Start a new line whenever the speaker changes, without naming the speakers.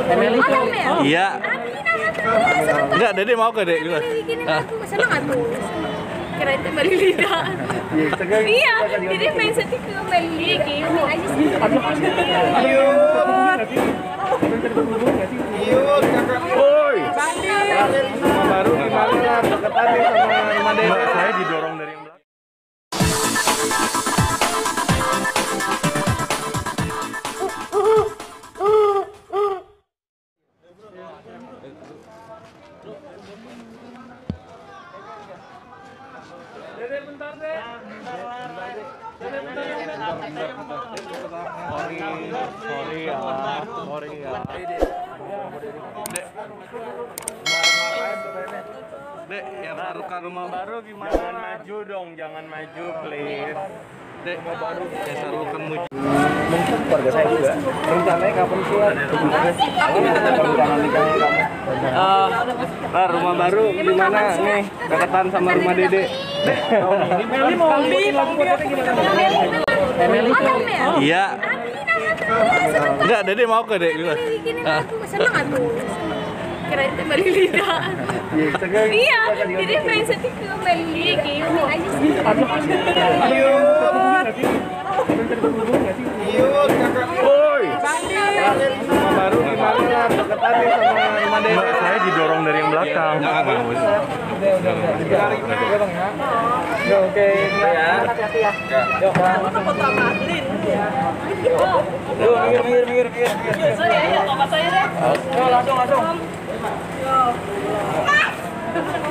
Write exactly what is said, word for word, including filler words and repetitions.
Iya. Enggak, Dede mau ke Dek?
Senang atuh. Kira itu Meli Lida. Iya, jadi main sedih ke Meli gitu aja sih.
Ayo. Yuk, kakak. Woi. Baru gimana deketannya sama Ima Dede?
Saya didorong dari yang belakang.
Dede bentar deh. Dede bentar ya.
Sorry, sorry ya, sorry ya. Dek, Dek, yang baru ke rumah baru gimana?
Jangan maju dong, jangan maju please.
Dek, saya sarukan muji.
Mungkin keluarga saya juga. Rencananya kapan sih? Aku minta rencana nikahnya kamu.
Eh, Rar, rumah baru gimana nih? Deketan sama rumah Dede.
Meli mau bikin lagu buat Dede gimana? Meli
Iya. Enggak, Dede mau ke Dek?
Senang atuh. Kira itu Meli Lida. Iya, jadi main sedih ke Meli gitu aja sih.
Ayo. Yuk, kakak. Woi. Baru gimana deketannya sama Ima Dede?
Saya didorong dari yang belakang.
Udah, udah, udah. Cari ini juga bang ya. Ya oke. Ya. Hati-hati ya. Yuk.
Foto sama Atlin.
Yuk, minggir, minggir, minggir, minggir.
Sorry ya, bapak saya deh.
Yuk, langsung, langsung.
Yo.